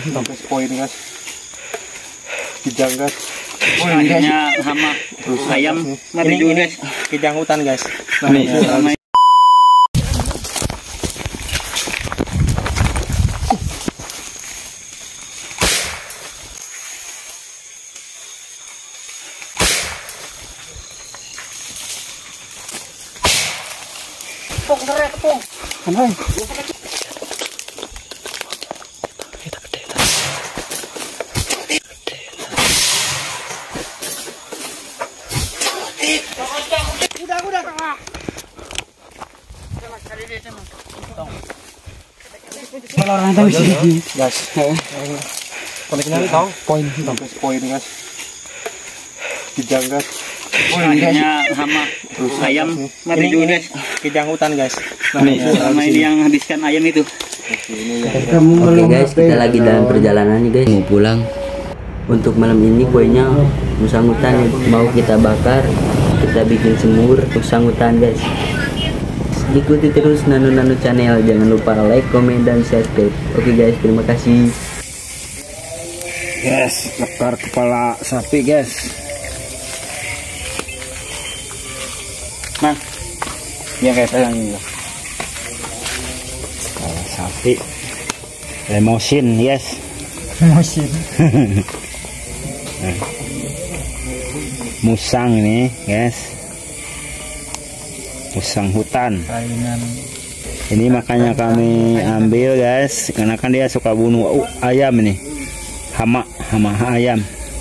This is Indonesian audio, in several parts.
sampai poin guys. Kijang guys. Akhirnya hama ayam mati dulu guys. Kijang hutan guys. Kalau orang tahu sih guys. Koneknya tahu poin sampai poin guys. Kijang guys. Akhirnya hama ayam mati dulu guys. Kijang hutan guys. Sama ini yang habiskan ayam itu. Oke guys, kita lagi dalam perjalanan nih guys, mau pulang. Untuk malam ini kuenya musang hutan yang mau kita bakar, kita bikin semur musang hutan guys. Ikuti terus Nano Channel, jangan lupa like, komen, dan subscribe. Oke guys, terima kasih. Guys, bakar kepala sapi guys. Nah, ya guys, yang Kepala sapi. Lemosin, yes. emosi. Musang ini guys. Musang hutan. Ini makanya kami ambil guys, karena kan dia suka bunuh ayam ini. Hama ayam.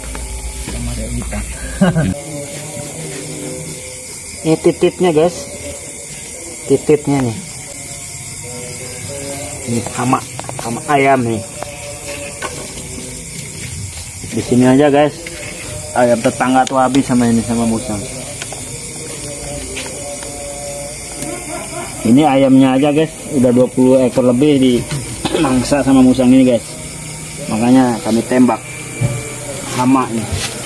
Ini titipnya guys, titipnya nih. Ini hama ayam nih. Di sini aja guys. Ayam tetangga tuh habis sama ini, sama musang. Ini ayamnya aja guys, udah 20 ekor lebih di mangsa sama musang ini guys. Makanya kami tembak hama nih.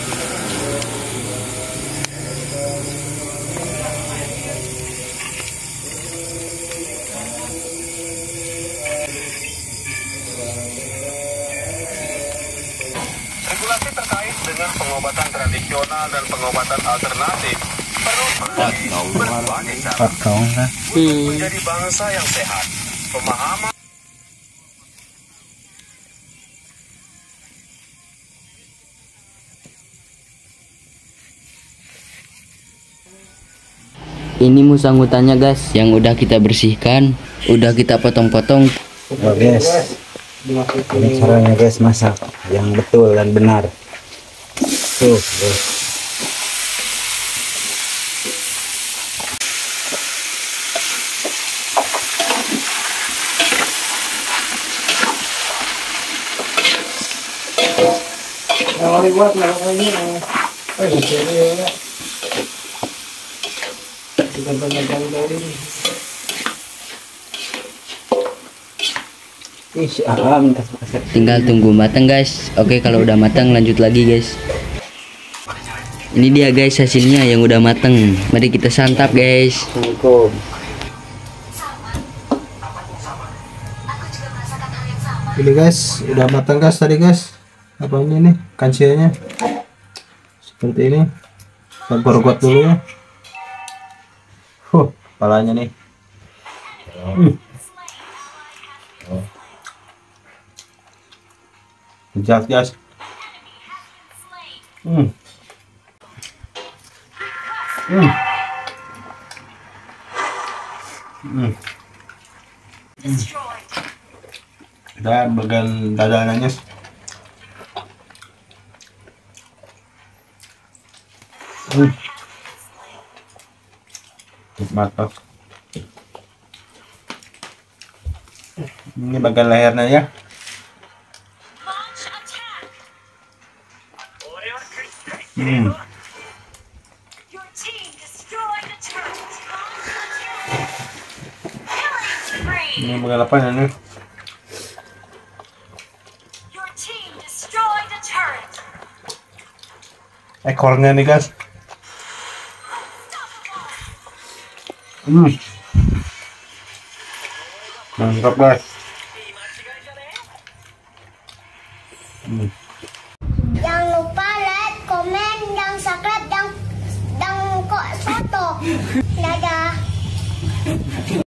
Regulasi terkait dengan pengobatan tradisional dan pengobatan alternatif perlu berbagai cara menjadi bangsa yang sehat. Pemahaman Ini musang hutannya guys, yang udah kita bersihkan, udah kita potong-potong. Oh guys, ini caranya guys masak yang betul dan benar. Tuh guys. Tinggal tunggu matang guys. Oke, kalau udah matang lanjut lagi guys. Ini dia guys hasilnya yang udah matang. Mari kita santap guys. Assalamualaikum. Ini guys udah matang guys tadi guys. Apanya nih kancianya seperti ini. Kita gorgot dulu ya. Kepalanya nih. Kejat guys. Dan bagian dadanya mantap. Ini bagian lehernya ya. Ini bagian apa ini? Ekornya nih guys. Mantap guys. Jangan lupa like, komen, dan subscribe, dan kok soto. Dadah.